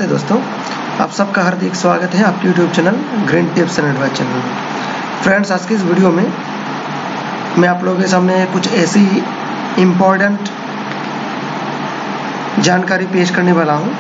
दोस्तों, आप सबका हार्दिक स्वागत है आपके YouTube channel green tips and advice channel में। फ्रेंड्स, आज की इस वीडियो में मैं आप लोगों के सामने कुछ ऐसी इम्पोर्टेंट जानकारी पेश करने वाला हूं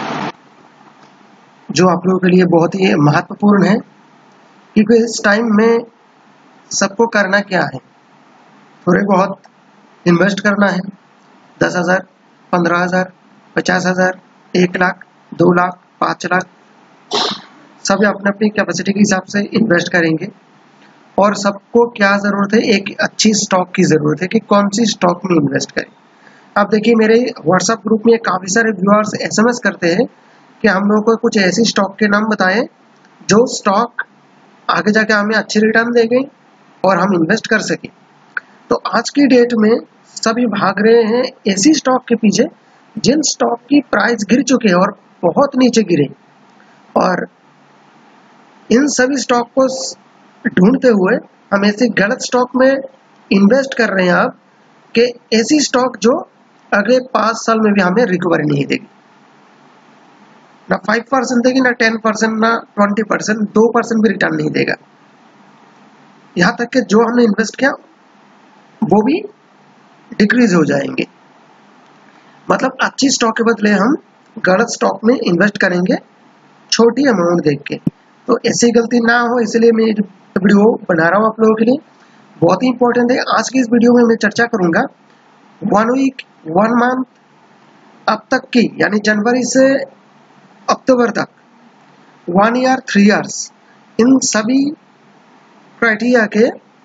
जो आप लोगों के लिए बहुत ही महत्वपूर्ण है, क्योंकि इस टाइम में सबको करना क्या है, थोड़े बहुत इन्वेस्ट करना है। 10,000, 15,000, 50,000, 1 लाख, 2 लाख, 5 लाख, सभी अपने अपनी कैपेसिटी के हिसाब से इन्वेस्ट करेंगे। और सबको क्या ज़रूरत है, एक अच्छी स्टॉक की ज़रूरत है कि कौन सी स्टॉक में इन्वेस्ट करें। अब देखिए, मेरे व्हाट्सएप ग्रुप में काफ़ी सारे व्यूअर्स एसएमएस करते हैं कि हम लोगों को कुछ ऐसी स्टॉक के नाम बताएं जो स्टॉक आगे जाके हमें अच्छी रिटर्न देंगे और हम इन्वेस्ट कर सकें। तो आज की डेट में सभी भाग रहे हैं ऐसी स्टॉक के पीछे जिन स्टॉक की प्राइस गिर चुके हैं और बहुत नीचे गिरे, और इन सभी स्टॉक को ढूंढते हुए हम ऐसे गलत स्टॉक में इन्वेस्ट कर रहे हैं अब कि ऐसी स्टॉक जो अगले 5 साल में भी हमें रिकवरी नहीं देगी, ना 5% देगी, ना 10%, ना 20%, 2% भी रिटर्न नहीं देगा। यहाँ तक कि जो हमने इन्वेस्ट किया वो भी डिक्रीज हो जाएंगे। मतलब अच्छी स्टॉक के बदले हम गलत स्टॉक में इन्वेस्ट करेंगे छोटी अमाउंट देख के। तो ऐसी गलती ना हो, इसलिए मैं वीडियो बना रहा हूँ आप लोगों के लिए। बहुत ही इंपॉर्टेंट है। आज की इस वीडियो में मैं चर्चा करूंगा 1 वीक, 1 मंथ अब तक की, यानी जनवरी से अक्टूबर तक, 1 ईयर, 3 इयर्स, इन सभी क्राइटेरिया के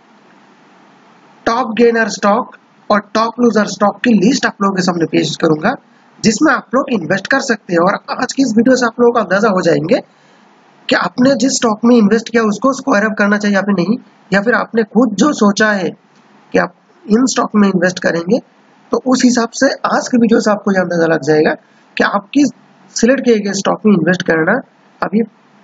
टॉप गेनर स्टॉक और टॉप लूजर स्टॉक की लिस्ट आप लोगों के सामने पेश करूंगा, जिसमें आप लोग इन्वेस्ट कर सकते हैं। और आज की इस वीडियो से आप लोगों को अंदाजा हो जाएंगे कि आपने जिस स्टॉक में इन्वेस्ट किया उसको स्क्वायर अप करना चाहिए या फिर नहीं, या फिर आपने खुद जो सोचा है कि आप इन स्टॉक में इन्वेस्ट करेंगे, तो उस हिसाब से आज की वीडियो से आपको यह अंदाजा लग जाएगा कि आपकी सिलेक्ट किए गए स्टॉक में इन्वेस्ट करना अभी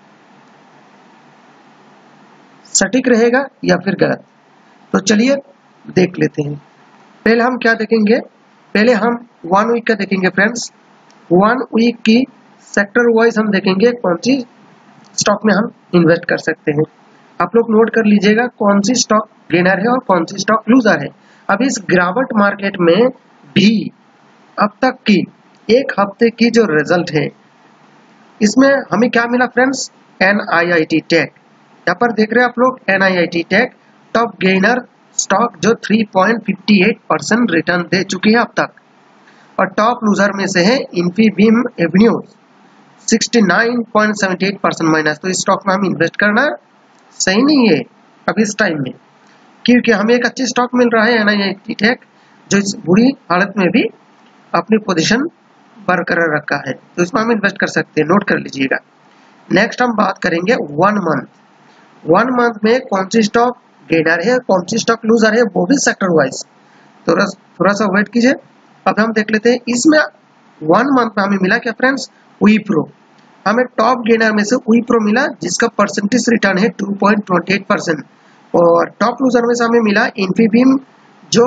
सटीक रहेगा या फिर गलत। तो चलिए देख लेते हैं। पहले हम क्या देखेंगे, पहले हम 1 वीक का देखेंगे फ्रेंड्स। 1 वीक की सेक्टर वाइज हम देखेंगे कौन सी स्टॉक में हम इन्वेस्ट कर सकते हैं। आप लोग नोट कर लीजिएगा कौन सी स्टॉक गेनर है और कौन सी स्टॉक लूजर है। अब इस गिरावट मार्केट में भी अब तक की 1 हफ्ते की जो रिजल्ट है, इसमें हमें क्या मिला फ्रेंड्स, NIIT टेक। यहाँ पर देख रहे हैं आप लोग, NIIT tech top gainer stock जो 3.58% रिटर्न दे चुकी है अब तक। और टॉप लूजर में से है इन्फीबीम एवेन्यू, 69.78% माइनस। तो इस स्टॉक में हम इन्वेस्ट करना सही नहीं है अभी इस टाइम में, क्योंकि हमें एक अच्छी स्टॉक मिल रहा है NIIT टेक, जो इस बुरी हालत में भी अपनी पोजीशन बरकरार रखा है, तो इसमें हम इन्वेस्ट कर सकते हैं, नोट कर लीजिएगा। नेक्स्ट हम बात करेंगे 1 मंथ। 1 मंथ में कौन सी स्टॉक गेनर है, कौन सी स्टॉक लूजर है, वो भी सेक्टर वाइज। थोड़ा सा वेट कीजिए। अब हम देख लेते हैं इसमें 1 मंथ में हमें मिला क्या फ्रेंड्स, विप्रो। हमें टॉप गेनर में से विप्रो मिला, जिसका परसेंटेज रिटर्न है 2.28%। और टॉप लूजर में से हमें मिला इन्फीबीम, जो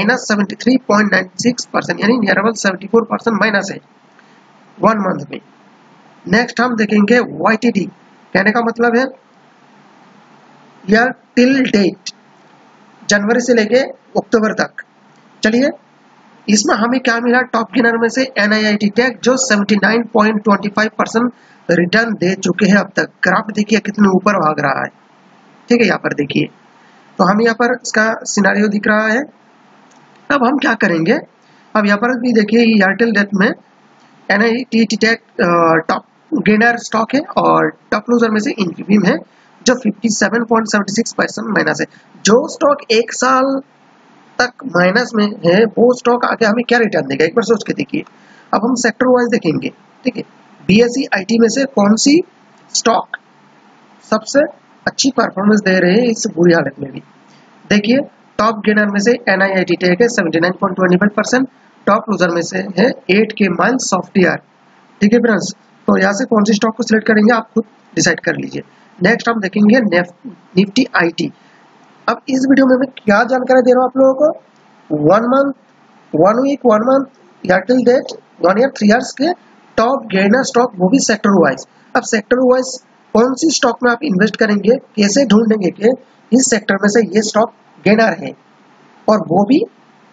-73.96%, यानी नियर अबाउट 74% माइनस है 1 मंथ में। नेक्स्ट हम देखेंगे YTD। कहने का मतलब है या टिल डेट, जनवरी से लेके अक्टूबर तक। चलिए, इसमें हमें क्या मिला, टॉप गेनर में से NIIT टेक, जो 79.25% रिटर्न दे चुके हैं अब तक। ग्राफ देखिए कितने ऊपर भाग रहा है, ठीक है। यहाँ पर देखिए, तो हम यहाँ पर इसका सिनारियो दिख रहा है। अब हम क्या करेंगे, अब यहाँ पर भी देखिए एयरटेल डेट में NIIT tech top gainer stock है और टॉप लूजर में से इन्फीबीम है, जो 57.76% माइनस है। जो स्टॉक 1 साल तक माइनस में है, वो स्टॉक आगे हमें क्या रिटर्न देगा, एक बार सोच के देखिए। अब हम सेक्टर वाइज देखेंगे, ठीक है। BSE IT में से कौन सी स्टॉक सबसे अच्छी परफॉर्मेंस दे रहे हैं इस बुरी हालत में भी। देखिए, टॉप गेनर में से NIIT टेक है 79.25%, टॉप लूजर में से है 8K माइल्स सॉफ्टवेयर, ठीक है फ्रेंड्स। तो यहाँ से कौन सी स्टॉक को सिलेक्ट करेंगे आप खुद डिसाइड कर लीजिए। नेक्स्ट हम देखेंगे निफ्टी IT। अब इस वीडियो में मैं क्या जानकारी दे रहा हूँ आप लोगों को, 1 month, 1 week, 1 month, year till date, 1 year, 3 years के टॉप गेनर स्टॉक, वो भी सेक्टर वाइज। अब सेक्टर वाइज कौन सी स्टॉक में आप इन्वेस्ट करेंगे, कैसे ढूंढेंगे कि इस सेक्टर में से ये स्टॉक गेनर है, और वो भी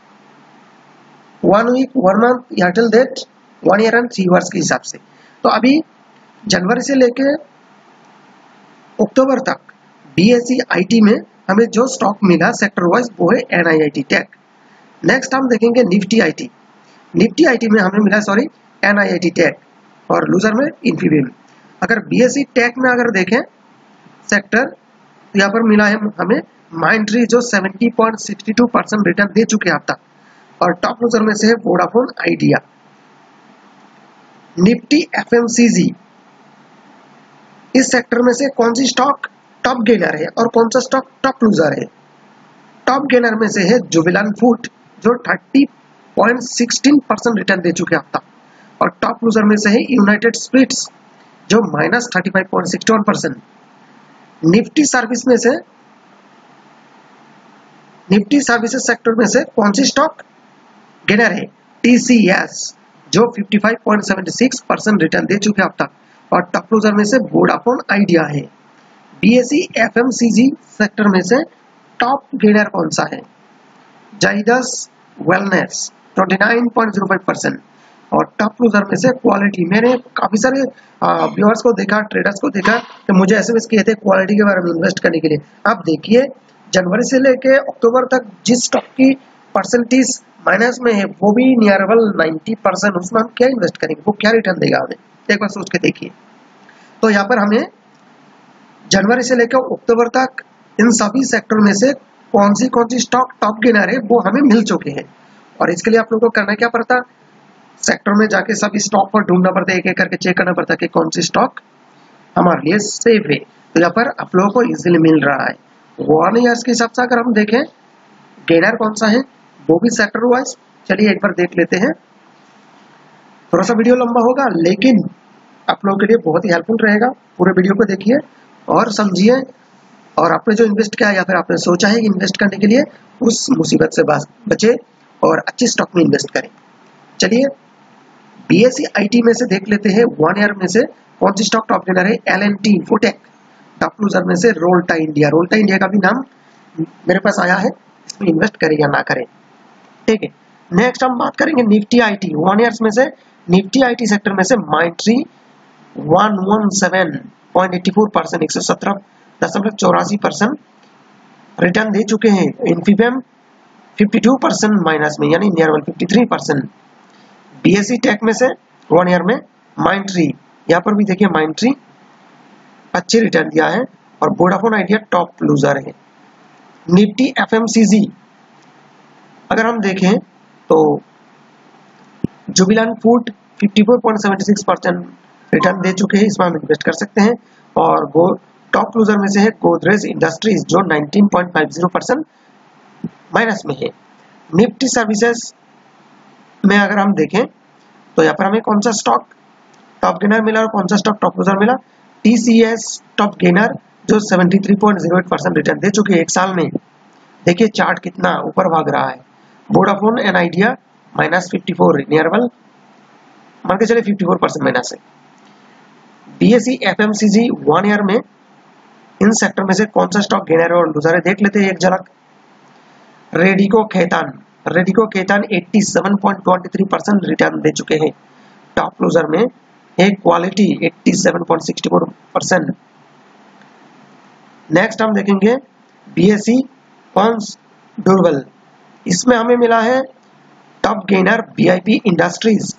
1 वीक 1 मंथ या till date 1 year and 3 years के हिसाब से। तो अभी जनवरी से लेके अक्टूबर तक बीएसई आईटी में हमें जो स्टॉक मिला सेक्टर वाइज वो है एनआईआईटी टेक। नेक्स्ट हम देखेंगे निफ्टी आईटी। निफ्टी आईटी में हमें मिला एनआईआईटी टेक, और लूजर में इन्फीबीम। अगर बीएसई टेक में अगर देखें सेक्टर, तो यहाँ पर मिला है हमें माइंडट्री जो 70.62% रिटर्न दे चुके हैं अब तक, और टॉप लूजर में से है वोडाफोन आइडिया। निफ्टी एफएमसीजी, इस सेक्टर में से कौन सी स्टॉक टॉप गेनर है और कौन सा स्टॉक टॉप लूजर है। टॉप गेनर में से है जुबिलेंट फूड जो 30.16% रिटर्न दे चुके हैं अब तक, और टॉप लूजर में से है यूनाइटेड स्पिरिट्स जो -35.61%। निफ्टी सर्विस में से, निफ्टी सर्विसेज सेक्टर में से कौन सी स्टॉक गेनर है, टीसीएस जो 55.76% रिटर्न दे चुके हैं अब तक, और टॉप लूजर में से वोडाफोन आइडिया है। बीएसई एफएमसीजी सेक्टर में से टॉप गेनर कौन सा है, जाइडस वेलनेस 29.05%, और टॉप लूजर में से क्वालिटी। मैंने काफी सारे व्यूअर्स को देखा, ट्रेडर्स को देखा कि मुझे एसएमएस किए थे क्वालिटी के बारे में इन्वेस्ट करने के लिए। आप देखिए जनवरी से लेके अक्टूबर तक जिस स्टॉक की परसेंटेज माइनस में है वो भी नियरबल 90%, उसमें हम क्या इन्वेस्ट करेंगे, वो क्या रिटर्न देगा हमें, एक बार सोच के देखिए। तो यहाँ पर हमें जनवरी से लेकर अक्टूबर तक इन सभी सेक्टर में से कौन सी स्टॉक टॉप गेनर है वो हमें मिल चुके हैं, और इसके लिए आप लोगों को करना क्या पड़ता, सेक्टर में जाके सभी स्टॉक पर ढूंढना पड़ता है, एक एक करके चेक करना पड़ता है कि कौन सी स्टॉक हमारे लिए सेफ है। तो यहाँ पर आप लोगों को इजीली मिल रहा है। 1 ईयर्स के हिसाब से अगर हम देखें गेनर कौन सा है वो भी सेक्टर वाइज, चलिए एक बार देख लेते हैं। थोड़ा सा वीडियो लंबा होगा लेकिन आप लोगों के लिए बहुत ही हेल्पफुल रहेगा। पूरे वीडियो को देखिए और समझिए, और आपने जो इन्वेस्ट किया या फिर आपने सोचा है कि इन्वेस्ट करने के लिए, उस मुसीबत से बचे और अच्छे स्टॉक में इन्वेस्ट करें। चलिए बीएसई आईटी में से देख लेते हैं 1 ईयर में से कौन सी स्टॉक टॉप गेनर है। एलएनटी इंफोटेक, टॉप लूजर में से रोल्टा इंडिया। रोल्टा इंडिया का भी नाम मेरे पास आया है, इसमें इन्वेस्ट करें या ना करें, ठीक है। नेक्स्ट हम बात करेंगे निफ्टी आईटी। 1 ईयर्स में से निफ्टी आईटी सेक्टर में से माइंडट्री 117.84%, 117.84% रिटर्न दे चुके हैं। इन्फीबीम 52% माइनस में, यानी नियरबल 53%। बीएसई टेक में से 1 ईयर में माइंडट्री, यहाँ पर भी देखिए माइंडट्री अच्छे रिटर्न दिया है, और वोडाफोन आइडिया टॉप लूजर है। निफ्टी एफएमसीजी अगर हम देखें तो जुबिलेंट फूड 54.76% रिटर्न दे चुके हैं, इसमें हम इन्वेस्ट कर सकते हैं। और वो टॉप लूजर में से है गोदरेज इंडस्ट्रीज जो 19.50% माइनस में है। निफ्टी सर्विसेज में अगर हम देखें तो यहाँ पर हमें कौन सा स्टॉक टॉप गेनर मिला और कौन सा स्टॉक टॉप लूजर मिला। टीसीएस टॉप गेनर जो 73.08% रिटर्न दे चुके हैं एक साल में। देखिए चार्ट कितना ऊपर भाग रहा है। वोडाफोन एंड आइडिया -54, नियरबल मान के चले 54% माइनस है। बीएसई एफएमसीजी 1 ईयर में इन सेक्टर में से कौन सा स्टॉक गेनर और लूजर है देख लेते हैं एक झलक। रेडिको खेतान 87.23% रिटर्न दे चुके हैं। टॉप लूजर में एक क्वालिटी 87.64%। नेक्स्ट हम देखेंगे बीएसई कॉन्स ड्यूरेबल, इसमें हमें मिला है top gainer VIP Industries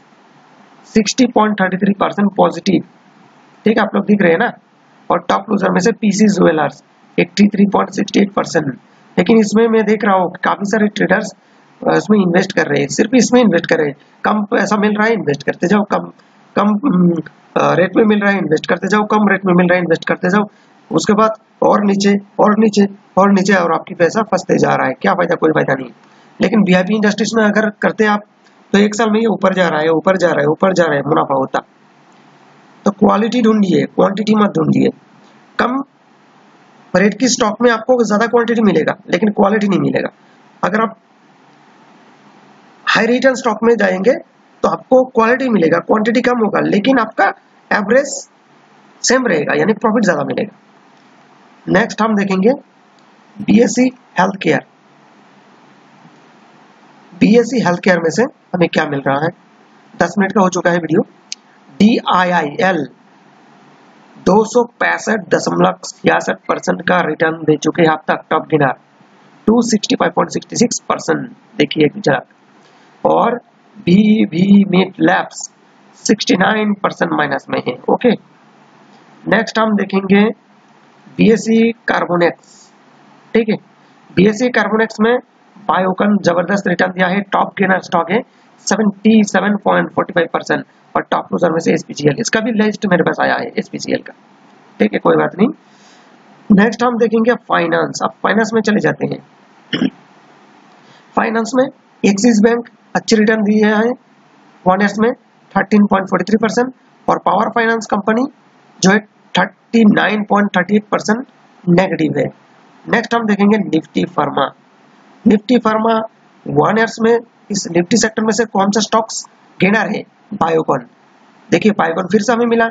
60.33% positive, ठीक है आप लोग दिख रहे हैं ना। और टॉप लूजर में से पीसी ज्वेलर्स 83.68%। लेकिन इसमें मैं देख रहा हूँ काफी सारे ट्रेडर्स इसमें इन्वेस्ट कर रहे हैं, सिर्फ इसमें इन्वेस्ट कर रहे हैं। कम पैसा मिल रहा है इन्वेस्ट करते जाओ, कम रेट में मिल रहा है इन्वेस्ट करते जाओ, कम रेट में मिल रहा है इन्वेस्ट करते जाओ, उसके बाद और नीचे और नीचे और नीचे, और आपकी पैसा फंसते जा रहा है। क्या फायदा, कोई फायदा नहीं। लेकिन वीआईपी इंडस्ट्रीज में अगर करते आप तो एक साल में ये ऊपर जा रहा है, ऊपर जा रहा है, ऊपर जा रहा है, मुनाफा होता। तो क्वालिटी ढूंढिए, क्वांटिटी मत ढूंढिए। कम रेट की स्टॉक में आपको ज्यादा क्वांटिटी मिलेगा लेकिन क्वालिटी नहीं मिलेगा। अगर आप हाई रिटर्न स्टॉक में जाएंगे तो आपको क्वालिटी मिलेगा, क्वांटिटी कम होगा, लेकिन आपका एवरेज सेम रहेगा, यानी प्रॉफिट ज्यादा मिलेगा। नेक्स्ट हम देखेंगे BSC health care. BSC health care में से हमें क्या मिल रहा है, 10 मिनट का हो चुका है वीडियो। DIIL 265.66% का रिटर्न दे चुके हैं अब तक, टॉप गेनर 265.66%, देखिए जरा। और V-Mart लैब्स 69% माइनस में है। ओके, नेक्स्ट हम देखेंगे बीएससी कार्बोनेक्स। ठीक है, बीएससी कार्बोनेक्स में बायोकन जबरदस्त रिटर्न दिया है, टॉप गेनर स्टॉक है 77.45%, और टॉप लूजर में से SPCL, इसका भी लिस्ट मेरे पास आया है SPCL का। ठीक है, कोई बात नहीं। नेक्स्ट हम देखेंगे फाइनेंस। अब फाइनेंस में चले जाते हैं। फाइनेंस में एक्सिस बैंक अच्छी रिटर्न दी है 1 ईयर्स में 13.43%, और पावर फाइनेंस कंपनी जो है 39.38% नेगेटिव है। नेक्स्ट हम देखेंगे Nifty Pharma. Nifty Pharma 1 years में इस निफ्टी सेक्टर में से कौन सा स्टॉक्स गेनर है, बायोकॉन। देखिए बायोकॉन फिर से हमें मिला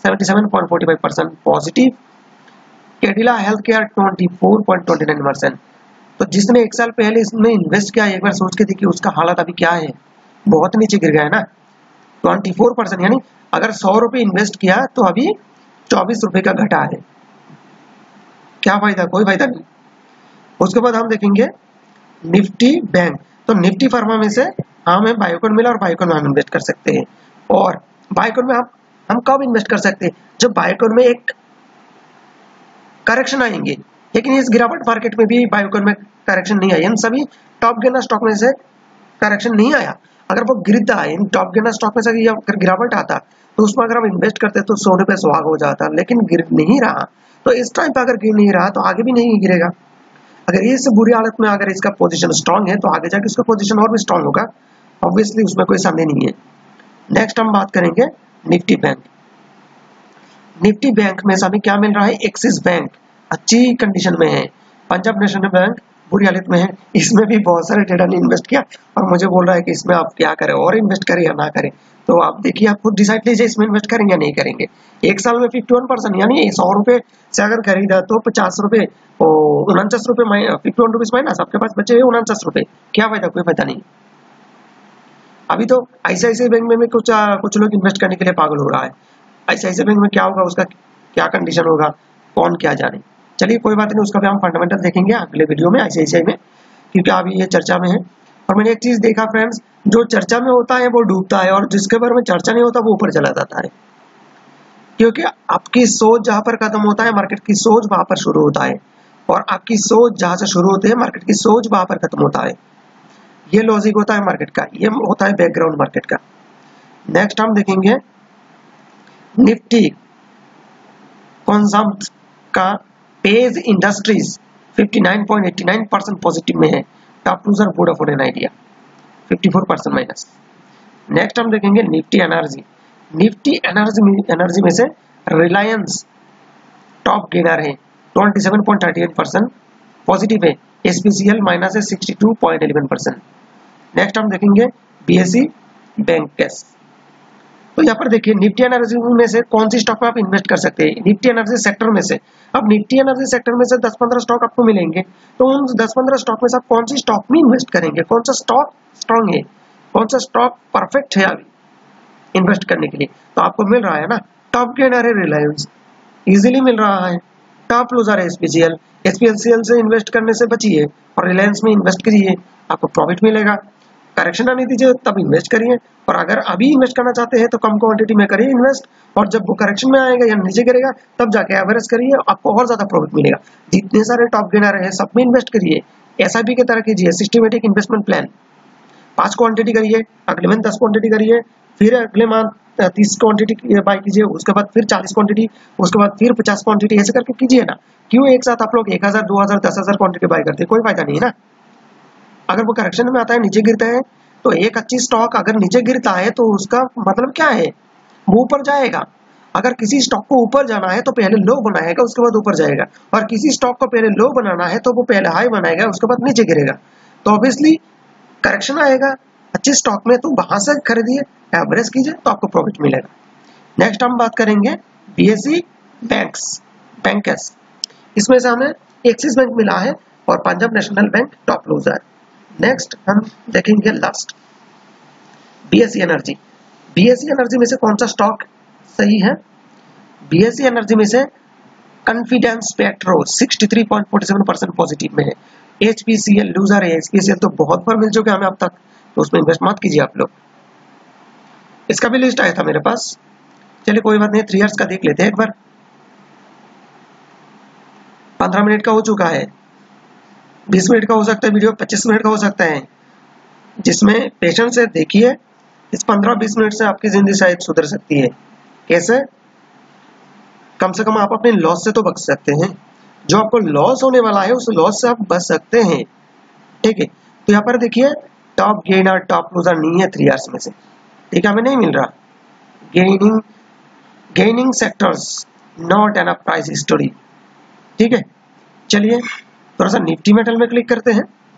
77.45% पॉजिटिव, कैडिला हेल्थ केयर 24.29%। तो जिसने 1 साल पहले इसमें इन्वेस्ट किया, एक बार सोच के देखिए उसका हालत अभी क्या है, बहुत नीचे गिर गया है ना। 24%, यानी अगर 100 रुपए इन्वेस्ट किया तो अभी 24 रुपए का घटा है। क्या फायदा, कोई फायदा नहीं। उसके बाद हम देखेंगे निफ्टी बैंक। तो निफ्टी फार्मा में से हमें बायोकॉन मिला, और बायोकॉन में हम इन्वेस्ट कर सकते हैं। और बायोकॉन में हम कब इन्वेस्ट कर सकते हैं, जब बायोकॉन में एक करेक्शन आएंगे। लेकिन इस गिरावट मार्केट में भी बायोकॉन में करेक्शन नहीं आया, इन सभी टॉप गेनर स्टॉक में से करेक्शन नहीं आया। अगर वो गिरता है, इन टॉप गेनर स्टॉक में से अगर गिरावट आता तो उसमें अगर हम इन्वेस्ट करते तो 100 रुपए सुहाग हो जाता, लेकिन गिर नहीं रहा। तो इस टाइम पर अगर गिर नहीं रहा तो आगे भी नहीं गिरेगा। अगर ये बुरी हालत में अगर इसका पोजीशन स्ट्रांग है तो आगे जाके उसका पोजीशन और भी स्ट्रांग होगा, ऑब्वियसली उसमें कोई संदेह नहीं है। नेक्स्ट हम बात करेंगे निफ्टी बैंक। निफ्टी बैंक में से हमें क्या मिल रहा है, एक्सिस बैंक अच्छी कंडीशन में है, पंजाब नेशनल बैंक बुरी हालत में है। इसमें भी बहुत सारे ट्रेडर ने इन्वेस्ट किया और मुझे बोल रहा है कि इसमें आप क्या करें, और इन्वेस्ट करें या ना करें। तो आप देखिए, आप खुद डिसाइड लीजिए इसमें इन्वेस्ट करेंगे या नहीं करेंगे। 1 साल में 51%, यानी 100 रुपए से अगर खरीदा तो 50 रुपए 49 रुपए 51 रुपीज माइनस, आपके पास बचे 49 रुपए। क्या फायदा, कोई फायदा नहीं। अभी तो ICICI बैंक में कुछ लोग इन्वेस्ट करने के लिए पागल हो रहा है। ICICI बैंक में क्या होगा, उसका क्या कंडीशन होगा, कौन क्या जाने। चलिए कोई बात नहीं, उसका भी हम फंडामेंटल देखेंगे अगले वीडियो में ICICI में, क्योंकि अभी ये चर्चा में है। और मैंने एक चीज देखा फ्रेंड्स, जो चर्चा में होता है वो डूबता है, और जिसके बारे में चर्चा नहीं होता वो ऊपर चला जाता है। क्योंकि आपकी सोच जहां पर खत्म होता है, मार्केट की सोच वहां पर शुरू होता है, और आपकी सोच जहां से शुरू होती है, मार्केट की सोच वहां पर खत्म होता है। ये लॉजिक होता है मार्केट का, ये होता है बैकग्राउंड मार्केट का। नेक्स्ट हम देखेंगे निफ्टी कंजम्प्ट का पेज इंडस्ट्रीज 59.89% पॉजिटिव में है, top loser Vodafone and Idea 54% minus. Next हम देखेंगे निफ्टी एनर्जी। निफ्टी एनर्जी में से रिलायंस टॉप गेनर है 27.38% पॉजिटिव है, SPCL माइनस है 62.11%। नेक्स्ट हम देखेंगे BSE बैंक कैश। तो यहाँ पर देखिए निफ्टी एनर्जी में से कौन सी स्टॉक में आप इन्वेस्ट कर सकते हैं, निफ्टी एनर्जी सेक्टर में से। अब निफ्टी एनर्जी सेक्टर में से 10-15 स्टॉक आपको मिलेंगे, तो उन 10-15 स्टॉक में से आप कौन सी स्टॉक में इन्वेस्ट करेंगे, कौन सा स्टॉक स्ट्रॉन्ग है, कौन सा स्टॉक परफेक्ट है अभी इन्वेस्ट करने के लिए। तो आपको मिल रहा है ना, टॉप गेनर है रिलायंस, इजीली मिल रहा है। टॉप लूजर है SPCL से इन्वेस्ट करने से बचिए और रिलायंस में इन्वेस्ट करिए, आपको प्रॉफिट मिलेगा। करेक्शन आने दीजिए तब इन्वेस्ट करिए, और अगर अभी इन्वेस्ट करना चाहते हैं तो कम क्वांटिटी में करिए इन्वेस्ट, और जब वो करेक्शन में आएगा या नीचे गिरेगा तब जाके एवरेज करिए, आपको और ज्यादा प्रॉफिट मिलेगा। जितने सारे टॉप गेनर है सब में इन्वेस्ट करिए, SIP की तरह कीजिए, सिस्टमेटिक इन्वेस्टमेंट प्लान। 5 क्वांटिटी करिए, अगले मंथ 10 क्वांटिटी करिए, फिर अगले मंथ 30 क्वांटिटी बाय कीजिए, उसके बाद फिर 40 क्वांटिटी, उसके बाद फिर 50 क्वांटिटी, ऐसे करके कीजिए ना। क्यों एक साथ आप लोग 1000, 2000, 10,000 क्वांटिटी बाय करते हैं, कोई फायदा नहीं है ना। अगर वो करेक्शन में आता है, नीचे गिरता है, तो एक अच्छी स्टॉक अगर नीचे गिरता है तो उसका मतलब क्या है, वो ऊपर जाएगा। अगर किसी स्टॉक को ऊपर जाना है तो पहले लो बनाएगा, उसके बाद ऊपर जाएगा, और किसी स्टॉक को पहले लो बनाना है तो वो पहले हाई बनाएगा, उसके बाद नीचे गिरेगा। तो ऑब्वियसली करेक्शन आएगा, अच्छे स्टॉक में, तो वहां से खरीदिए, एवरेज कीजिए तो आपको प्रॉफिट मिलेगा। नेक्स्ट हम बात करेंगे बीएसई बैंक्स। इसमें से हमें एक्सिस बैंक मिला है और Punjab National Bank top loser. Next हम देखेंगे last BSE energy. BSE energy में से कौन सा स्टॉक सही है? बीएसई एनर्जी में से कॉन्फिडेंस पेट्रो 63.47% पॉजिटिव में है। एचपीसीएल लूजर है, एचपीसीएल तो बहुत बार मिल चुके हमें अब तक, तो उसमें इन्वेस्ट मत कीजिए आप लोग। इसका भी लिस्ट आया था मेरे पास, चलिए कोई बात नहीं, 3 इयर्स का देख लेते हैं एक बार। 15 मिनट का हो चुका है, 20 मिनट का हो सकता है वीडियो, 25 मिनट का हो सकता है, जिसमें पेशेंस से देखिए। इस 15-20 मिनट से आपकी जिंदगी शायद सुधर सकती है। कैसे? कम से कम आप अपने लॉस से तो बच सकते हैं। जो आपको लॉस होने वाला है उस लॉस से आप बच सकते हैं, ठीक है। तो यहाँ पर देखिए टॉप गेनर टॉप लूजर नहीं है 3 इयर्स में से, ठीक है, हमें नहीं मिल रहा। Gaining sectors not an price story, ठीक है। चलिए थोड़ा सा निफ्टी मेटल में क्लिक करते हैं,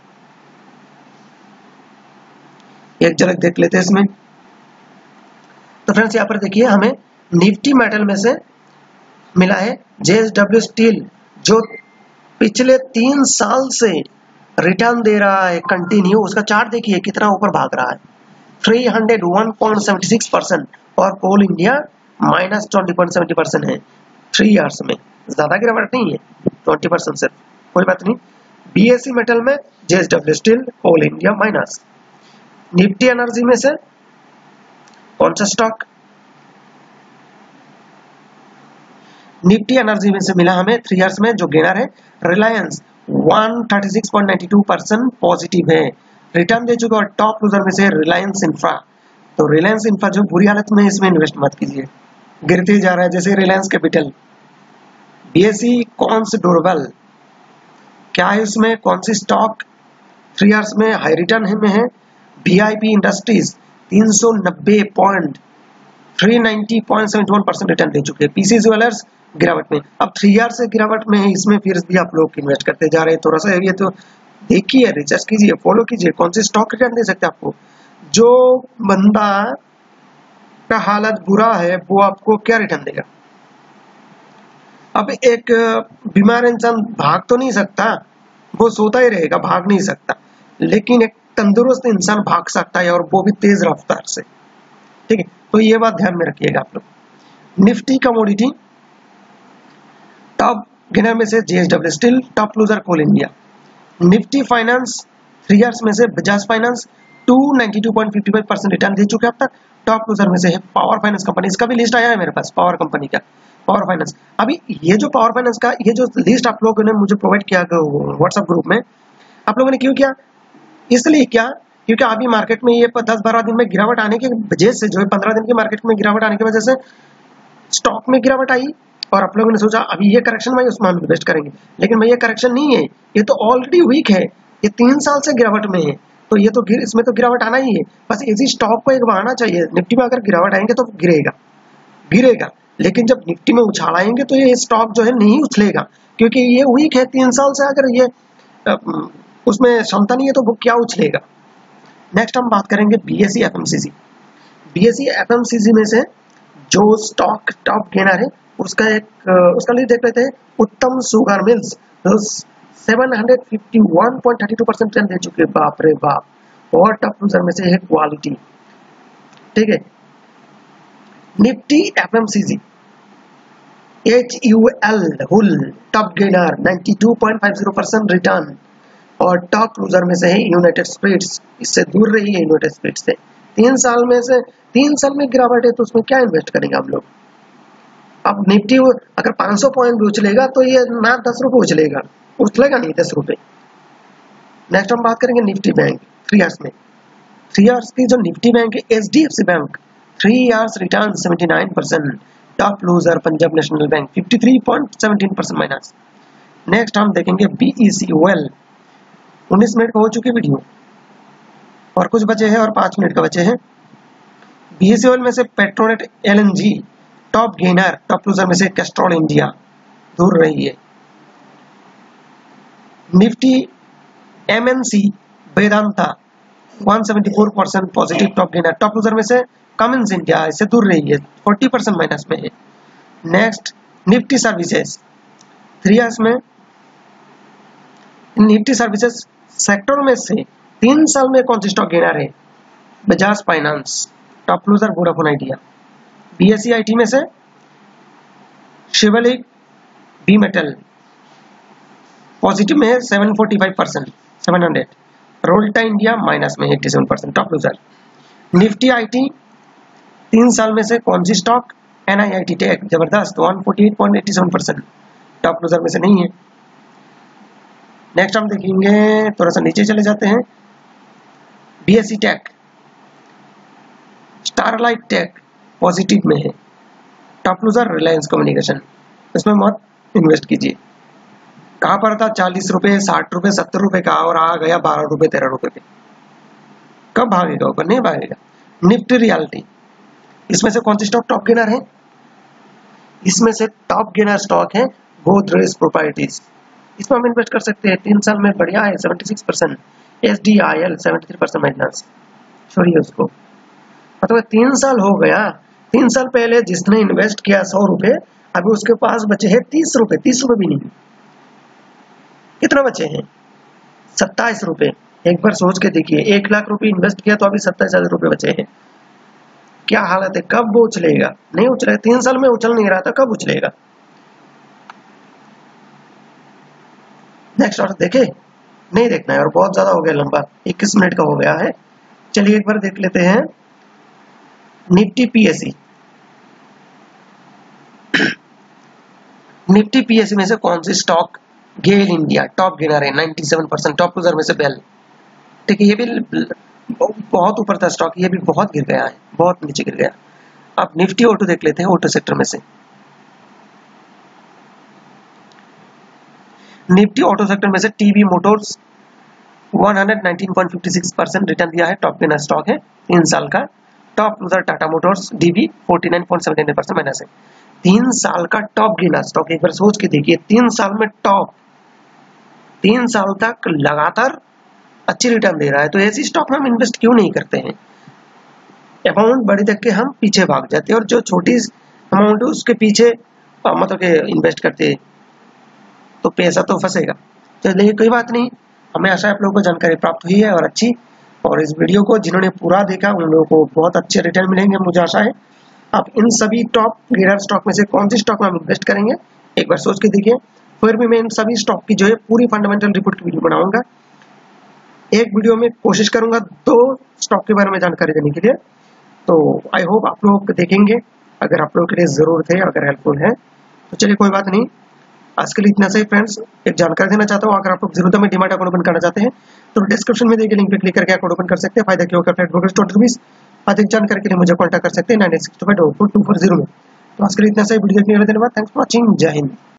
एक झलक देख लेते हैं इसमें। तो फ्रेंड्स यहाँ पर देखिए हमें निफ्टी मेटल में से मिला है जेएसडब्ल्यू स्टील, जो पिछले 3 साल से रिटर्न दे रहा है कंटिन्यू। उसका चार्ट देखिए कितना ऊपर भाग रहा है, 301.76%, और कोल इंडिया -20.70% है 3 इयर्स में। ज्यादा गिरावट नहीं है, 20% सिर्फ, कोई बात नहीं। बीएसई मेटल में JSW steel, Coal India minus. Nifty energy में से कौन सा स्टॉक? निफ्टी एनर्जी में से मिला हमें 3 इयर्स में जो गेनर है रिलायंस, 136.92% पॉजिटिव है, रिटर्न दे चुका। और टॉप लूजर में से रिलायंस इंफ्रा। तो रिलायंस इंफ्रा जो बुरी हालत में है, इसमें इन्वेस्ट मत कीजिए, गिरते जा रहा है जैसे Reliance Capital. BSE cons durable, क्या है उसमें, कौन सी स्टॉक 3 इयर्स में हाई रिटर्न में है? वीआईपी इंडस्ट्रीज 390.71% रिटर्न दे चुके हैं। पीसी ज्वेलर्स गिरावट में, अब 3 इयर से गिरावट में है, इसमें फिर भी आप लोग इन्वेस्ट करते जा रहे हैं। थोड़ा सा ये तो देखिए, रिसर्च कीजिए, फॉलो कीजिए, कौन सी स्टॉक रिटर्न दे सकते हैं आपको। जो बंदा का हालत बुरा है वो आपको क्या रिटर्न देगा? अब एक बीमार इंसान भाग तो नहीं सकता, वो सोता ही रहेगा, भाग नहीं सकता, लेकिन एक तंदुरुस्त इंसान भाग सकता है, और वो भी तेज रफ्तार से, ठीक है। तो ये बात ध्यान में रखिएगा आप लोग। निफ्टी कमोडिटी टॉप गेनर में से JSW steel, top loser Coal India. Nifty finance 3 years में से बजाज फाइनेंस 292.55% रिटर्न दे चुके अब तक। टॉप लूजर में से है पावर फाइनेंस कंपनी, इसका भी लिस्ट आया है मेरे पास, पावर कंपनी का, पावर फाइनेंस। अभी ये जो पावर फाइनेंस का ये जो लिस्ट आप लोगों ने मुझे प्रोवाइड किया व्हाट्सएप ग्रुप में, आप लोगों ने क्यों किया? इसलिए क्या, क्योंकि अभी मार्केट में ये 10-12 दिन में गिरावट आने की वजह से, जो है 15 दिन की मार्केट में गिरावट आने की वजह से स्टॉक में गिरावट आई, और आप लोगों ने सोचा अभी ये करेक्शन में उसमें हम इन्वेस्ट करेंगे, लेकिन भाई ये करेक्शन नहीं है, ये तो ऑलरेडी वीक है, ये 3 साल से गिरावट में है, तो ये तो इसमें तो गिरावट आना ही है। बस इसी स्टॉक को एक बार आना चाहिए। निफ्टी में अगर गिरावट आएंगे तो गिरेगा, लेकिन जब निफ्टी में उछाल आएंगे तो ये स्टॉक जो है नहीं उछलेगा, क्योंकि ये वीक है 3 साल से, अगर ये उसमें क्षमता नहीं है तो वो क्या उछलेगा। नेक्स्ट हम बात करेंगे बीएसई एफएमसीजी। बीएसई एफएमसीजी में से जो स्टॉक टॉप गेनर है उसका लिस्ट देख लेते हैं। उत्तम शुगर मिल्स 751.32% रिटर्न दे चुके, बाप रे बाप। और टॉप लूजर में से है क्वालिटी, ठीक है। Nifty FMCG HUL top gainer 92.50% return, और टॉप लूजर में से है यूनाइटेड स्पिरिट्स, इससे दूर रही है यूनाइटेड स्पिरिट्स से। 3 साल में गिरावट है, तो उसमें क्या इन्वेस्ट करेंगे आप लोग? अब निफ्टी अगर 500 पॉइंट भी उछलेगा तो ये ना 10 रुपए उछलेगा नहीं 10 रुपए। नेक्स्ट हम बात करेंगे निफ्टी बैंक 3 इयर्स में। 3 इयर्स की जो निफ्टी बैंक है HDFC bank 3 years return 79%, top loser Punjab National Bank 53.17% minus. Next हम देखेंगे BECOL। 19 मिनट का हो चुकी वीडियो, और कुछ बचे हैं, और 5 मिनट का बचे हैं। BECOL में से Petronet LNG top gainer, top loser में से कैस्ट्रॉल इंडिया दूर रही है। Nifty MNC Vedanta 174% positive top gainer. Top loser में से कमिंस इंडिया इससे दूर रही है, 40% माइनस में है। नेक्स्ट निफ्टी सर्विसेज, 3 इयर्स में निफ्टी सर्विसेज सेक्टर में से 3 साल में कौन सी स्टॉक गेनर है? Bajaj finance, top loser Vodafone Idea. BSE IT में से शिवलिक, बी मेटल, पॉजिटिव में है 745%, 700। रोल्टा इंडिया माइनस में 87%, टॉप लूजर। निफ्टी आईटी 3 साल में से कौन सी स्टॉक? एनआईआईटी टेक, जबरदस्त 148.87%, टॉप लूजर में से नहीं है। नेक्स्ट हम देखेंगे, थोड़ा सा नीचे चले जाते हैं, BSE tech, Sterlite tech positive में है, टॉप लूजर रिलायंस कम्युनिकेशन, इसमें मत इन्वेस्ट कीजिए। कहां पर था? 40 रुपए, 60 रुपए, 70 रुपए का, और आ गया 12 रुपए, 13 रुपए पे। कब भागेगा ऊपर? नहीं भागेगा। निफ्टी रियलिटी, इसमें से कौन सी स्टॉक टॉप गेनर है? इसमें से टॉप गेनर स्टॉक है गोदरेज प्रॉपर्टीज, इसमें हम इन्वेस्ट कर सकते हैं। 3 साल में बढ़िया है, 76%। SDIL 73% माइनस, छोड़िए उसको। मतलब 3 साल हो गया, 3 साल पहले जिसने इन्वेस्ट किया 100 रुपए, अभी उसके पास बचे हैं 30 रुपए, 30 रुपए भी नहीं, कितना बचे हैं? 27 रुपए। एक बार सोच के देखिए, 1 लाख रुपए इन्वेस्ट किया तो अभी 27,000 रुपए बचे हैं। क्या हालत है? कब वो उछलेगा? नहीं उछलेगा, 3 साल में उछल नहीं रहा था, कब उछलेगा? नेक्स्ट और देखे? नहीं देखना है, और बहुत ज्यादा हो गया लंबा, 21 मिनट का हो गया है। चलिए एक बार देख लेते हैं निफ्टी पीएसई। निफ्टी पीएसई में से कौन सी stock? GAIL India, top gainer है 97%, टॉप लूजर में से बेल। ठीक है, ये भी बहुत ऊपर था स्टॉक, ये भी बहुत गिर गया है, बहुत नीचे गिर गया। अब निफ्टी ऑटो देख लेते हैं, ऑटो सेक्टर में से। निफ्टी ऑटो सेक्टर में से टीवी मोटर्स 119.56% रिटर्न दिया है, टॉप गेनर स्टॉक है 3 साल का। Top loser Tata Motors DB 49.79% minus है। 3 साल का टॉप गेनर स्टॉक, एक बार सोच के देखिए, 3 साल में टॉप, 3 साल तक लगातार अच्छी रिटर्न दे रहा है, तो ऐसी स्टॉक में हम इन्वेस्ट क्यों नहीं करते हैं? अमाउंट बड़ी देख के हम पीछे भाग जाते हैं, और जो छोटी अमाउंट है उसके पीछे मतलब के इन्वेस्ट करते हैं, तो पैसा तो फंसेगा। चलिए कोई बात नहीं, हमें आशा है आप लोगों को जानकारी प्राप्त हुई है और अच्छी। और इस वीडियो को जिन्होंने पूरा देखा उन लोगों को बहुत अच्छे रिटर्न मिलेंगे, मुझे आशा है। आप इन सभी टॉप गेनर स्टॉक में से कौन सी स्टॉक में हम इन्वेस्ट करेंगे, एक बार सोच के देखिए। फिर भी मैं इन सभी स्टॉक की जो है पूरी फंडामेंटल रिपोर्ट की वीडियो बनाऊंगा। एक वीडियो में कोशिश करूंगा 2 स्टॉक के बारे में जानकारी देने के लिए, तो आई होप आप लोग देखेंगे, अगर आप लोगों के लिए जरूरत है, अगर हेल्पफुल है तो चलिए कोई बात नहीं। आज के लिए इतना सही फ्रेंड्स। एक जानकारी देना चाहता हूँ, अगर आप लोग ज़ेरोधा में डीमैट अकाउंट ओपन करना चाहते हैं तो डिस्क्रिप्शन में दिए गए लिंक पे क्लिक करके अकाउंट ओपन कर सकते हैं। फायदा क्यों करते हैं brokerage.20। अधिक जानकारी के लिए मुझे कॉन्टैक्ट कर सकते हैं 9862542440 में। तो आज के लिए इतना सही, वीडियो देखने के लिए धन्यवाद। थैंक्स फॉर वॉचिंग, जय हिंद।